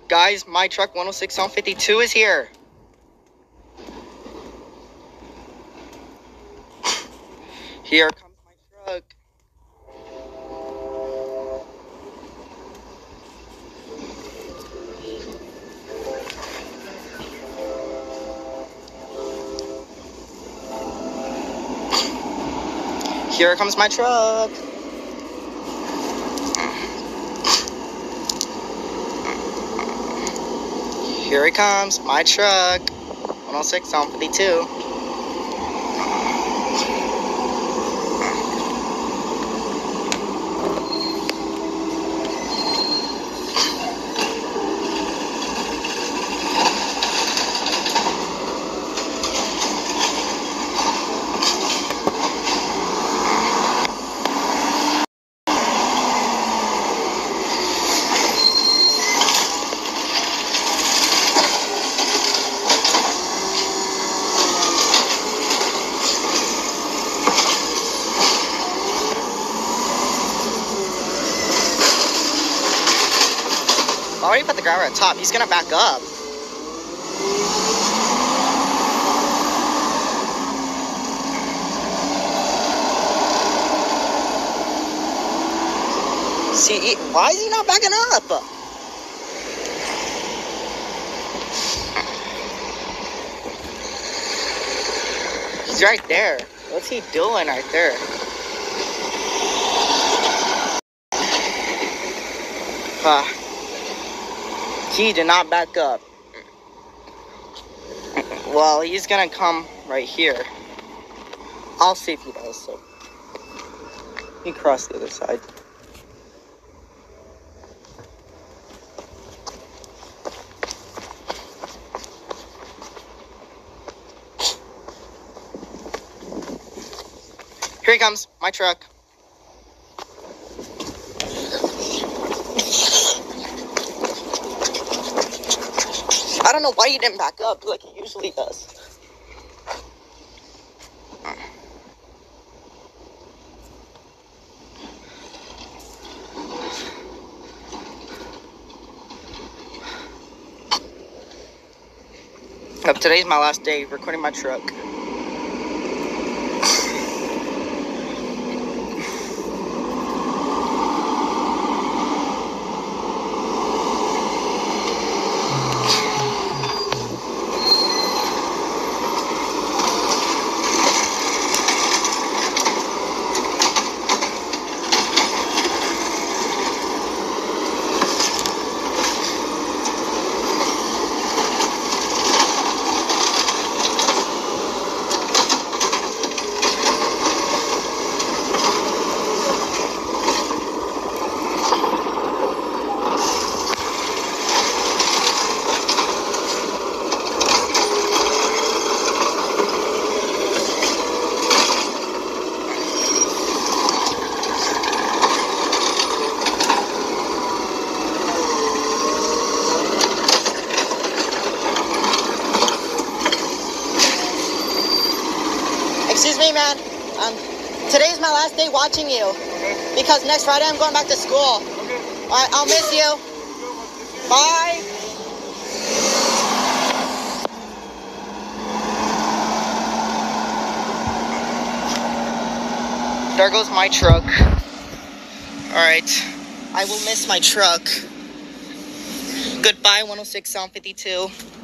Guys, my truck 106 752 is here. Here comes my truck. Here comes my truck. Here it comes, my truck. 106 752. I already put the driver at top. He's gonna back up. See, why is he not backing up? He's right there. What's he doing right there? He did not back up. Well, he's gonna come right here. I'll see if he does, so. He crossed the other side. Here he comes, my truck. I don't know why he didn't back up like he usually does. Today's my last day recording my truck. Excuse me, man. Today's my last day watching you. Okay. Because next Friday I'm going back to school. Okay. Alright, I'll miss you. Bye. There goes my truck. Alright. I will miss my truck. Goodbye, 106 752.